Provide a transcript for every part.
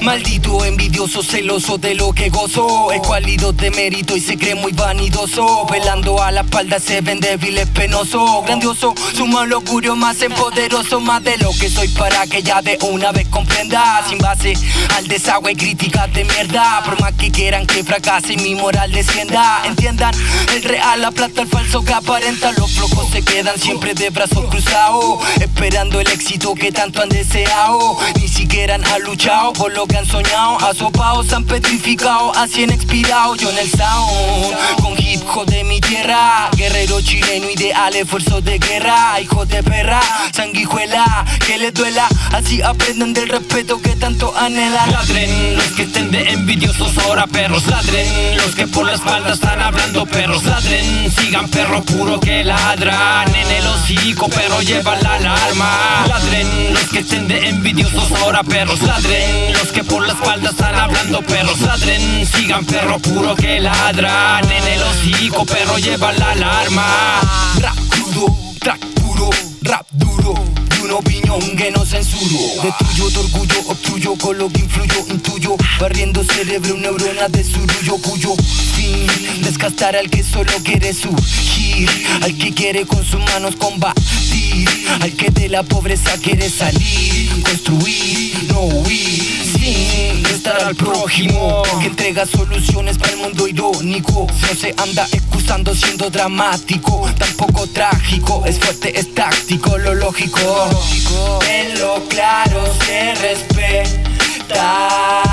Maldito envidioso, celoso de lo que gozo, escuálido de mérito y se cree muy vanidoso. Pelando a la espalda se ven débil, es penoso. Grandioso, su mal augurio más empoderoso. Más de lo que soy para que ya de una vez comprenda. Sin base al desagüe y críticas de mierda. Por más que quieran que fracase y mi moral descienda. Entiendan, el real aplasta al falso que aparenta. Los flojos se quedan siempre de brazos cruzados, esperando el éxito que tanto han deseado. Ni siquiera han luchado por lo que han soñado. Asopados, han petrificado, así han expirado. Yo en el sound, con hip hop de mi tierra. Guerrero chileno, ideal, esfuerzo de guerra. Hijos de perra, sanguijuela, que les duela. Así aprenden del respeto que tanto anhelan. Ladren los que estén de envidiosos ahora, perros. Ladren los que por la espalda están hablando, perros. Ladren, sigan perro puro que ladran en el hocico, pero llevan la alarma. Ladren los que estén de envidiosos ahora, perros. Ladren los que por la espalda están hablando, perros. Ladren, sigan perro puro que ladran en el hocico, pero llevan la alarma. Rap crudo, track puro, rap duro, y una opinión que no censuro. Destruyo tu orgullo, obstruyo con lo que influyo, intuyo, barriendo cerebro, neuronas de surullo, cuyo fin desgastar al que solo quiere surgir, al que quiere con sus manos combatir, al que de la pobreza quiere salir, construir, no huir, sin estar al prójimo, que entrega soluciones para el mundo irónico. No se anda excusando siendo dramático, tampoco trágico, es fuerte, es táctico, lo lógico. En lo claro se respeta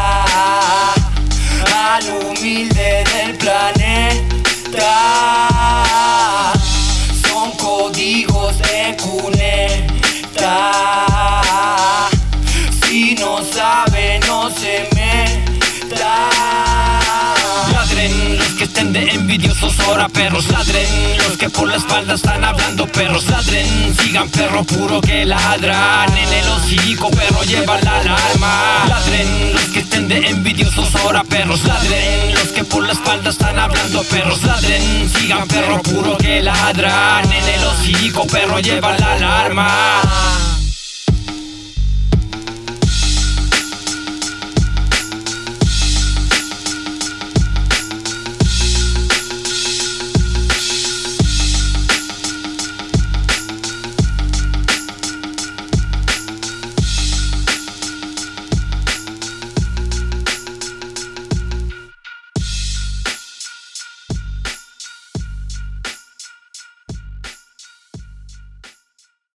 al humilde del planeta. Son códigos de cuneta. Si no sabe, no se meta. Ladren los que estén de envidiosos ahora, perros. Ladren los que por la espalda están hablando, perros. Ladren, sigan perro puro que ladran en el hocico, pero llevan la alarma. Ladren los que estén de envidiosos ahora, perros. Ladren los que por la espalda están hablando, perros. Ladren, sigan perro puro que ladran en el hocico, pero llevan la alarma.